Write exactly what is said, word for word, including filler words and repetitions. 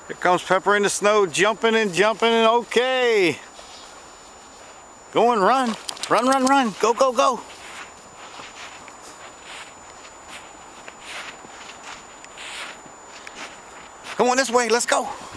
Here comes Pepper in the snow, jumping and jumping and okay. Go and run. Run, run, run. Go, go, go. Come on this way, let's go.